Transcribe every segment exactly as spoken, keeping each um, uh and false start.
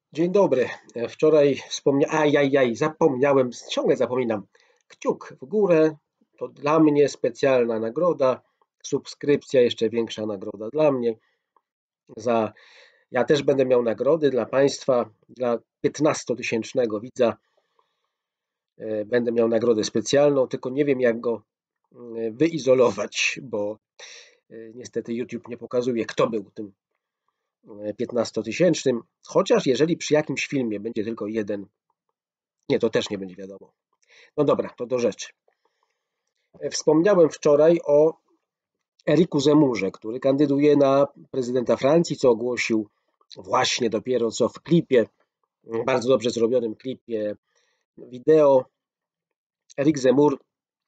Dzień dobry. Wczoraj wspomniałem, ajajaj, zapomniałem, ciągle zapominam. Kciuk w górę, to dla mnie specjalna nagroda, subskrypcja, jeszcze większa nagroda dla mnie. Za, ja też będę miał nagrody dla Państwa, dla piętnastotysięcznego widza e, będę miał nagrodę specjalną, tylko nie wiem jak go e, wyizolować, bo e, niestety YouTube nie pokazuje, kto był tym piętnastotysięcznym, chociaż jeżeli przy jakimś filmie będzie tylko jeden, nie, to też nie będzie wiadomo. No dobra, to do rzeczy. Wspomniałem wczoraj o Eriku Zemurze, który kandyduje na prezydenta Francji, co ogłosił właśnie dopiero co w klipie, bardzo dobrze zrobionym klipie wideo. Erik Zemur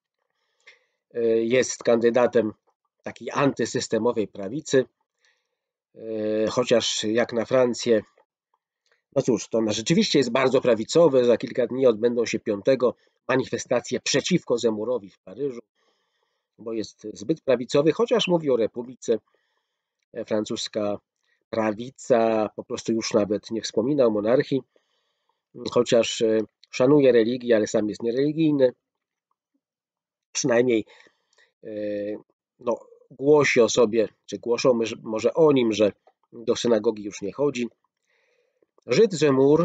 jest kandydatem takiej antysystemowej prawicy, chociaż jak na Francję, no cóż, to rzeczywiście jest bardzo prawicowe. Za kilka dni odbędą się piątego manifestacje przeciwko Zemurowi w Paryżu, bo jest zbyt prawicowy, chociaż mówi o republice. Francuska prawica po prostu już nawet nie wspomina o monarchii, chociaż szanuje religię, ale sam jest niereligijny. Przynajmniej no, głosi o sobie, czy głoszą może o nim, że do synagogi już nie chodzi. Żyd Zemur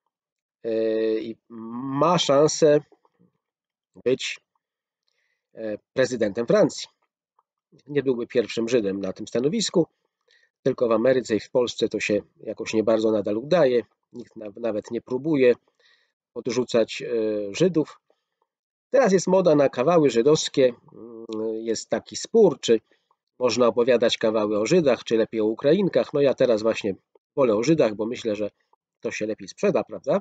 ma szansę być prezydentem Francji. Nie byłby pierwszym Żydem na tym stanowisku, tylko w Ameryce i w Polsce to się jakoś nie bardzo nadal udaje. Nikt nawet nie próbuje odrzucać Żydów. Teraz jest moda na kawały żydowskie. Jest taki spór, czy można opowiadać kawały o Żydach, czy lepiej o Ukrainkach. No ja teraz właśnie wolę o Żydach, bo myślę, że to się lepiej sprzeda, prawda?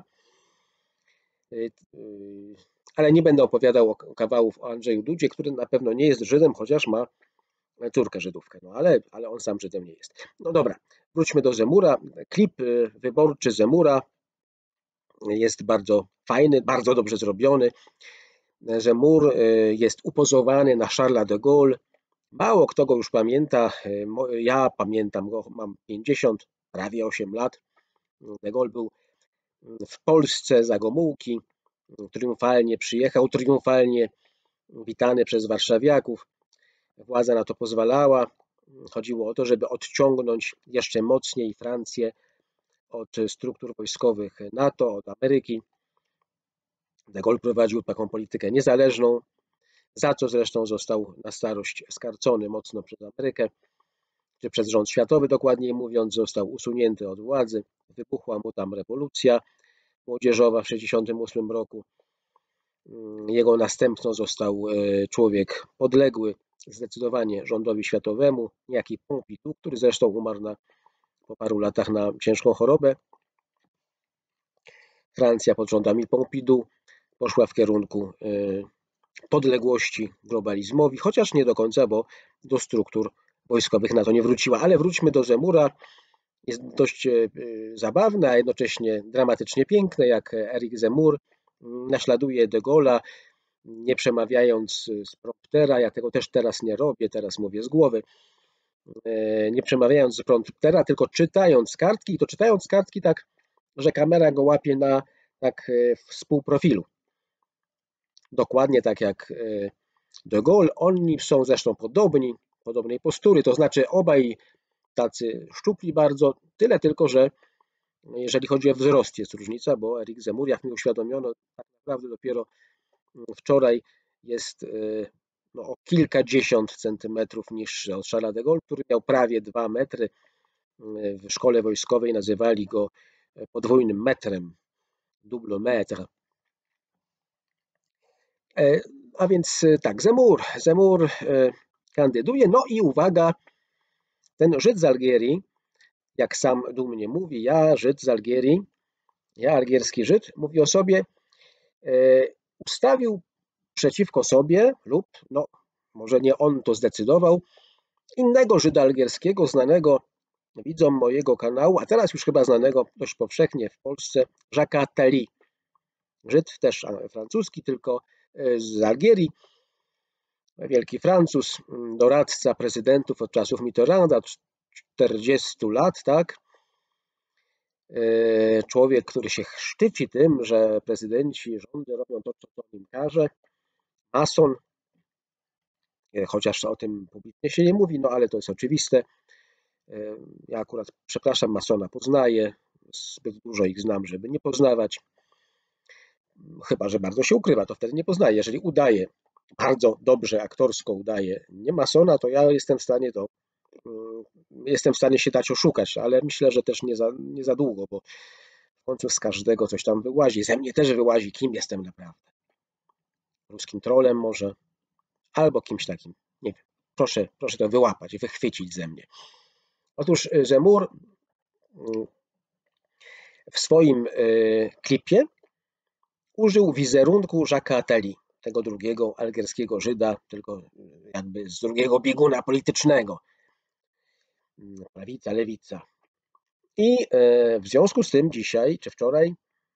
Ale nie będę opowiadał kawałów o Andrzeju Dudzie, który na pewno nie jest Żydem, chociaż ma córkę Żydówkę, no ale, ale on sam Żydem nie jest. No dobra, wróćmy do Zemura. Klip wyborczy Zemura jest bardzo fajny, bardzo dobrze zrobiony. Zemur jest upozowany na Charlesa de Gaulle. Mało kto go już pamięta. Ja pamiętam go, mam pięćdziesiąt, prawie osiem lat. De Gaulle był w Polsce za Gomułki. Triumfalnie przyjechał, triumfalnie witany przez warszawiaków. Władza na to pozwalała. Chodziło o to, żeby odciągnąć jeszcze mocniej Francję od struktur wojskowych NATO, od Ameryki. De Gaulle prowadził taką politykę niezależną, za co zresztą został na starość skarcony mocno przez Amerykę, czy przez rząd światowy dokładniej mówiąc, został usunięty od władzy. Wybuchła mu tam rewolucja młodzieżowa w tysiąc dziewięćset sześćdziesiątym ósmym roku. Jego następcą został człowiek podległy zdecydowanie rządowi światowemu, niejaki Pompidou, który zresztą umarł na, po paru latach na ciężką chorobę. Francja pod rządami Pompidou poszła w kierunku podległości globalizmowi, chociaż nie do końca, bo do struktur wojskowych na to nie wróciła. Ale wróćmy do Zemura. Jest dość zabawne, a jednocześnie dramatycznie piękne, jak Erik Zemur naśladuje de Gaulle'a, nie przemawiając z promptera. Ja tego też teraz nie robię, teraz mówię z głowy. Nie przemawiając z promptera, tylko czytając kartki, i to czytając kartki tak, że kamera go łapie na tak w współprofilu. Dokładnie tak jak de Gaulle. Oni są zresztą podobni, podobnej postury, to znaczy obaj tacy szczupli bardzo, tyle tylko, że jeżeli chodzi o wzrost jest różnica, bo Erik Zemur, jak mi uświadomiono, tak naprawdę dopiero wczoraj jest no, o kilkadziesiąt centymetrów niższy od Charlesa de Gaulle, który miał prawie dwa metry. W szkole wojskowej nazywali go podwójnym metrem, double metre. A więc tak, Zemur, Zemur kandyduje, no i uwaga, ten Żyd z Algierii, jak sam dumnie mówi, ja Żyd z Algierii, ja algierski Żyd, mówi o sobie, ustawił przeciwko sobie lub, no może nie on to zdecydował, innego Żyda algierskiego, znanego widzom mojego kanału, a teraz już chyba znanego dość powszechnie w Polsce, Jacques'a Attali. Żyd też francuski, tylko z Algierii. Wielki Francuz, doradca prezydentów od czasów Mitterranda, czterdziestu lat, tak? człowiek, który się szczyci tym, że prezydenci, rządy robią to, co im każe, mason, chociaż o tym publicznie się nie mówi, no ale to jest oczywiste. Ja akurat, przepraszam, masona poznaję, zbyt dużo ich znam, żeby nie poznawać. Chyba że bardzo się ukrywa, to wtedy nie poznaję. Jeżeli udaje, bardzo dobrze aktorsko udaje nie masona, to ja jestem w stanie to jestem w stanie się dać oszukać, ale myślę, że też nie za, nie za długo, bo w końcu z każdego coś tam wyłazi. Ze mnie też wyłazi, kim jestem naprawdę. Ruskim trolem może, albo kimś takim. Nie wiem. Proszę, proszę to wyłapać, wychwycić ze mnie. Otóż Zemmour w swoim klipie użył wizerunku Jacques'a Attali, tego drugiego algierskiego Żyda, tylko jakby z drugiego bieguna politycznego. Prawica, lewica. I w związku z tym dzisiaj, czy wczoraj,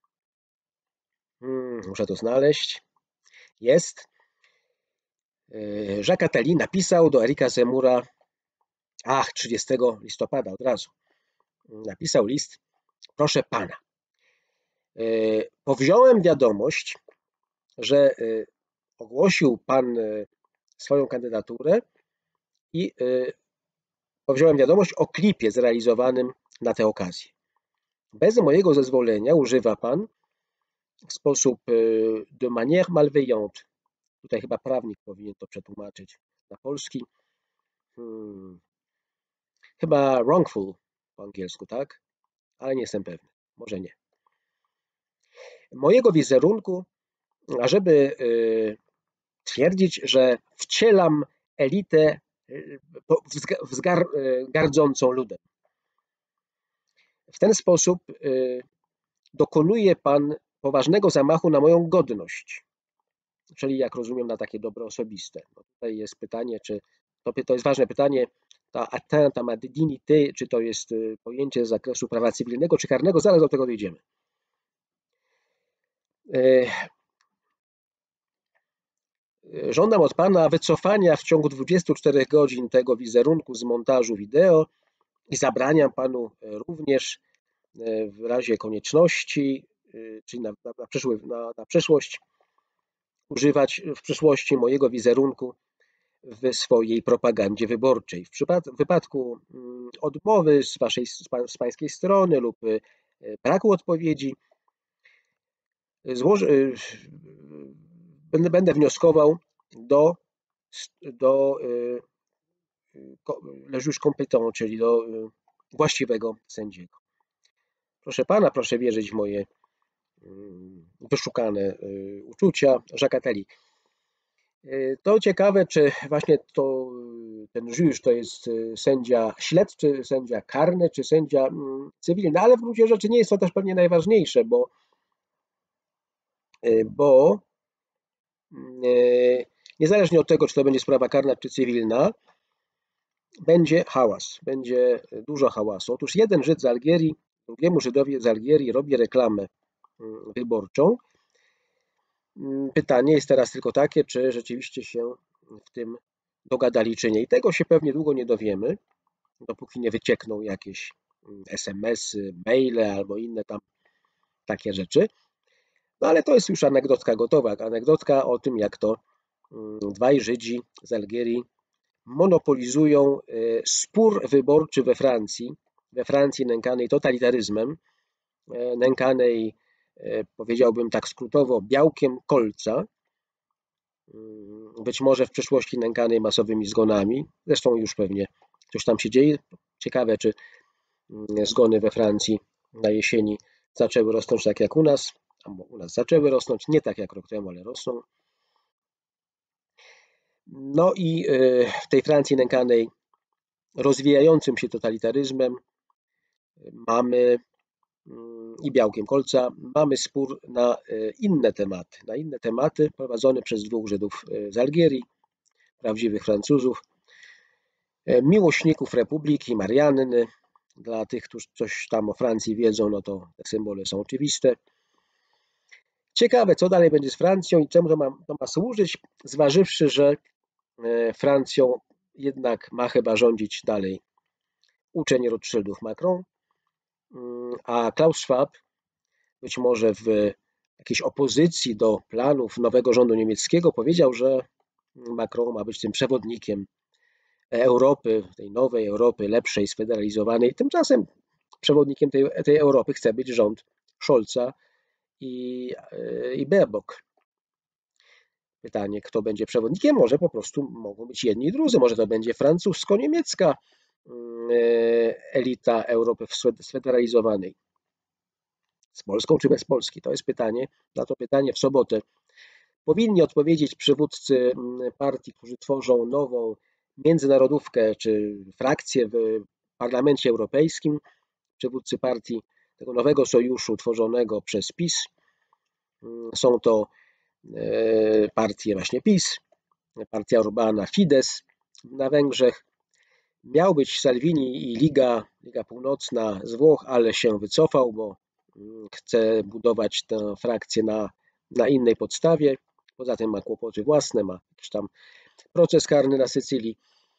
muszę to znaleźć, jest, Jacques Attali napisał do Erika Zemmoura, ach, trzydziestego listopada od razu, napisał list: proszę pana, powziąłem wiadomość, że ogłosił pan swoją kandydaturę i powziąłem wiadomość o klipie zrealizowanym na tę okazję. Bez mojego zezwolenia używa pan w sposób de manière malveillante. Tutaj chyba prawnik powinien to przetłumaczyć na polski. Hmm. Chyba wrongful po angielsku, tak? Ale nie jestem pewny. Może nie. Mojego wizerunku, ażeby twierdzić, że wcielam elitę gardzącą ludem. W ten sposób dokonuje pan poważnego zamachu na moją godność, czyli jak rozumiem na takie dobro osobiste. No tutaj jest pytanie, czy to, to jest ważne pytanie, ta atteinte à ma dignité, czy to jest pojęcie z zakresu prawa cywilnego czy karnego, zaraz do tego dojdziemy. Żądam od pana wycofania w ciągu dwudziestu czterech godzin tego wizerunku z montażu wideo i zabraniam panu również w razie konieczności, czyli na, na, przyszły, na, na przyszłość, używać w przyszłości mojego wizerunku w swojej propagandzie wyborczej. W, przypad, w wypadku odmowy z, waszej, z pańskiej strony lub braku odpowiedzi złoży, będę, będę wnioskował do, do le juge compétent, czyli do właściwego sędziego. Proszę pana, proszę wierzyć w moje wyszukane uczucia. Jacques Attali. To ciekawe, czy właśnie to, ten juge to jest sędzia śledczy, sędzia karny, czy sędzia cywilny, ale w gruncie rzeczy nie jest to też pewnie najważniejsze, bo, bo niezależnie od tego, czy to będzie sprawa karna, czy cywilna, będzie hałas, będzie dużo hałasu. Otóż jeden Żyd z Algierii, drugiemu Żydowi z Algierii robi reklamę wyborczą. Pytanie jest teraz tylko takie, czy rzeczywiście się w tym dogadali, czy nie. I tego się pewnie długo nie dowiemy, dopóki nie wyciekną jakieś es em esy, maile albo inne tam takie rzeczy. No ale to jest już anegdotka gotowa. Anegdotka o tym, jak to dwaj Żydzi z Algierii monopolizują spór wyborczy we Francji, we Francji nękanej totalitaryzmem, nękanej, powiedziałbym tak skrótowo, białkiem kolca, być może w przyszłości nękanej masowymi zgonami, zresztą już pewnie coś tam się dzieje. Ciekawe, czy zgony we Francji na jesieni zaczęły rosnąć tak jak u nas, albo u nas zaczęły rosnąć, nie tak jak rok temu, ale rosną. No i w tej Francji nękanej rozwijającym się totalitaryzmem mamy i białkiem kolca, mamy spór na inne tematy, na inne tematy prowadzony przez dwóch Żydów z Algierii, prawdziwych Francuzów, miłośników Republiki Marianny. Dla tych, którzy coś tam o Francji wiedzą, no to te symbole są oczywiste. Ciekawe, co dalej będzie z Francją i czemu to ma, to ma służyć, zważywszy, że Francją jednak ma chyba rządzić dalej uczeń Rothschildów Macron. A Klaus Schwab, być może w jakiejś opozycji do planów nowego rządu niemieckiego, powiedział, że Macron ma być tym przewodnikiem Europy, tej nowej Europy, lepszej, sfederalizowanej. Tymczasem przewodnikiem tej, tej Europy chce być rząd Scholza i, i Baerbock. Pytanie, kto będzie przewodnikiem? Może po prostu mogą być jedni i drudzy. Może to będzie francusko-niemiecka elita Europy sfederalizowanej. Z Polską czy bez Polski? To jest pytanie. Na to pytanie w sobotę powinni odpowiedzieć przywódcy partii, którzy tworzą nową międzynarodówkę czy frakcję w Parlamencie Europejskim. Przywódcy partii tego nowego sojuszu tworzonego przez PiS. Są to partie właśnie PiS, partia Orbana Fidesz na Węgrzech. Miał być Salvini i Liga, Liga Północna z Włoch, ale się wycofał, bo chce budować tę frakcję na, na innej podstawie. Poza tym ma kłopoty własne, ma jakiś tam proces karny na Sycylii.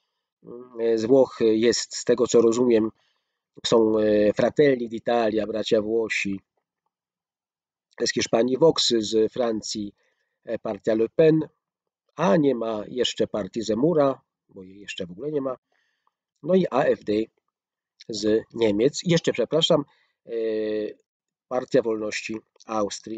Z Włoch jest, z tego co rozumiem, są Fratelli d'Italia, bracia Włosi. Z Hiszpanii Vox, z Francji partia Le Pen, a nie ma jeszcze partii Zemura, bo jej jeszcze w ogóle nie ma. No i A F D z Niemiec. I jeszcze, przepraszam, Partia Wolności Austrii.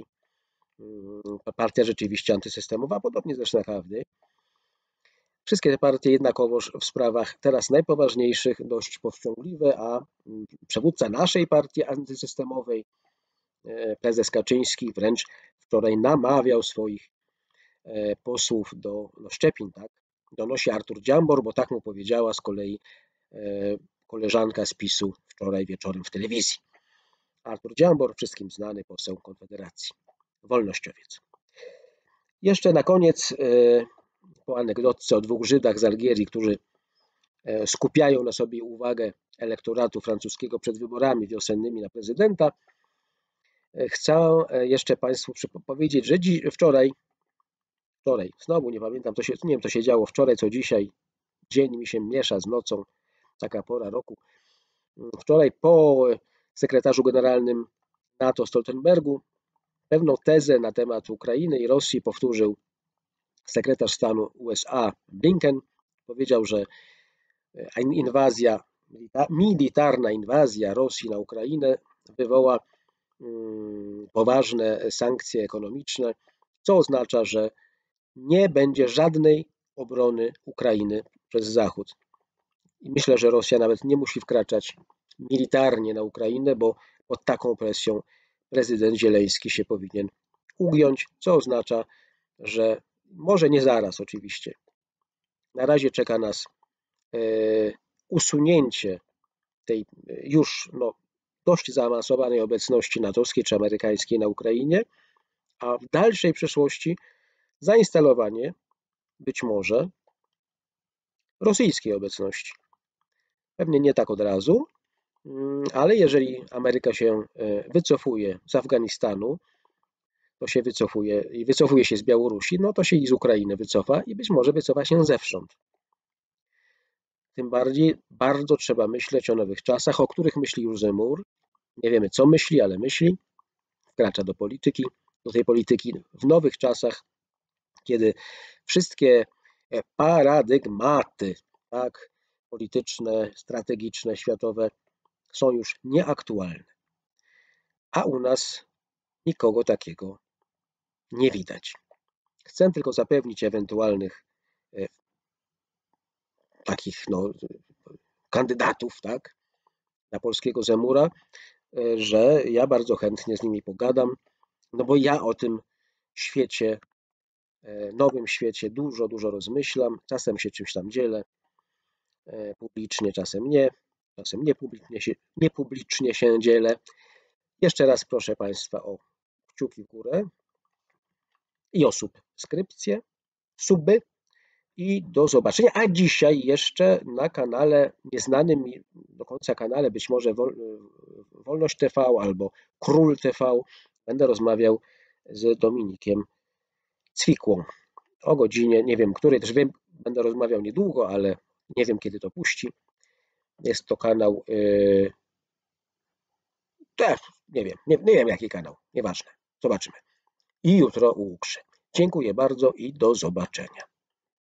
Partia rzeczywiście antysystemowa, podobnie zresztą jak A F D. Wszystkie te partie jednakowoż w sprawach teraz najpoważniejszych dość powściągliwe, a przywódca naszej partii antysystemowej, prezes Kaczyński, wręcz wczoraj namawiał swoich posłów do, do szczepień, tak? Donosi Artur Dziambor, bo tak mu powiedziała z kolei koleżanka z PiSu wczoraj wieczorem w telewizji. Artur Dziambor, wszystkim znany poseł Konfederacji, wolnościowiec. Jeszcze na koniec po anegdotce o dwóch Żydach z Algierii, którzy skupiają na sobie uwagę elektoratu francuskiego przed wyborami wiosennymi na prezydenta, chcę jeszcze Państwu powiedzieć, że dziś, wczoraj Wczoraj, znowu nie pamiętam, co się, nie wiem, co się działo wczoraj, co dzisiaj. Dzień mi się miesza z nocą, taka pora roku. Wczoraj po sekretarzu generalnym NATO Stoltenbergu pewną tezę na temat Ukrainy i Rosji powtórzył sekretarz stanu U S A Blinken. Powiedział, że inwazja, militarna inwazja Rosji na Ukrainę wywoła poważne sankcje ekonomiczne, co oznacza, że nie będzie żadnej obrony Ukrainy przez Zachód. I myślę, że Rosja nawet nie musi wkraczać militarnie na Ukrainę, bo pod taką presją prezydent Zieleński się powinien ugiąć, co oznacza, że może nie zaraz oczywiście. Na razie czeka nas usunięcie tej już no, dość zaawansowanej obecności natowskiej czy amerykańskiej na Ukrainie, a w dalszej przyszłości zainstalowanie być może rosyjskiej obecności. Pewnie nie tak od razu, ale jeżeli Ameryka się wycofuje z Afganistanu, to się wycofuje i wycofuje się z Białorusi, no to się i z Ukrainy wycofa i być może wycofa się zewsząd. Tym bardziej bardzo trzeba myśleć o nowych czasach, o których myśli już Zemur. Nie wiemy, co myśli, ale myśli. Wkracza do polityki, do tej polityki w nowych czasach, kiedy wszystkie paradygmaty, tak, polityczne, strategiczne, światowe są już nieaktualne. A u nas nikogo takiego nie widać. Chcę tylko zapewnić ewentualnych e, takich no, kandydatów, tak, na polskiego Zemura, e, że ja bardzo chętnie z nimi pogadam, no bo ja o tym świecie, e, nowym świecie dużo, dużo rozmyślam, czasem się czymś tam dzielę e, publicznie, czasem nie, czasem niepublicznie się, niepublicznie się dzielę. Jeszcze raz proszę Państwa o kciuki w górę i o subskrypcję, suby i do zobaczenia. A dzisiaj jeszcze na kanale, nieznanym mi do końca kanale, być może Wolność T V albo Król T V, będę rozmawiał z Dominikiem Cwikłą o godzinie, nie wiem której, też wiem, będę rozmawiał niedługo, ale nie wiem kiedy to puści. Jest to kanał Też nie wiem, nie, nie wiem jaki kanał, nieważne. Zobaczymy. I jutro u Łukszy. Dziękuję bardzo i do zobaczenia.